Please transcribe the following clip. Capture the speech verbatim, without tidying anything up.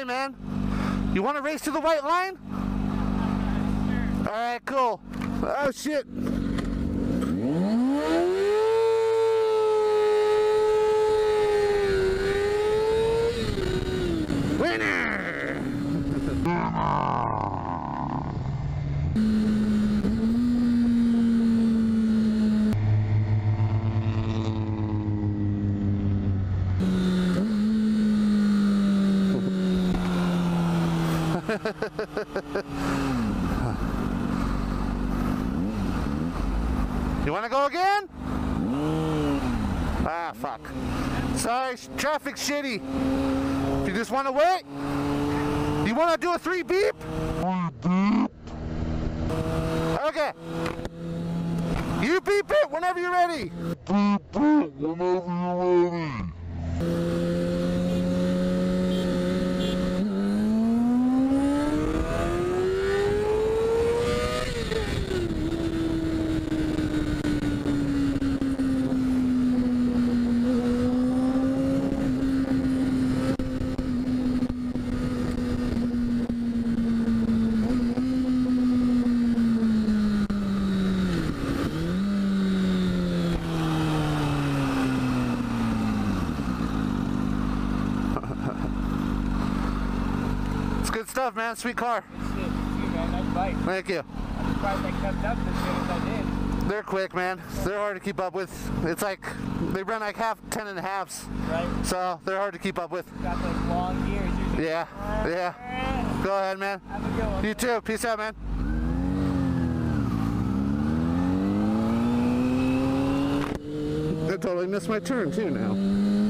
Hey man, you want to race to the white line? Alright, cool. Oh shit. Winner! You want to go again? Ah, fuck. Sorry, traffic's shitty. If you just want to wait, you want to do a three beep? Okay. You beep it whenever you're ready. Beep it whenever you're ready. Good stuff, man. Sweet car. Good shit. You, man. Nice bike. Thank you. I'm surprised I kept up as good as I did. They're quick, man. They're hard to keep up with. It's like they run like half, ten and a halves. Right. So they're hard to keep up with. Got those long gears. Usually. Yeah. Yeah. Go ahead, man. Have a good one. You too. Peace out, man. I totally missed my turn too now.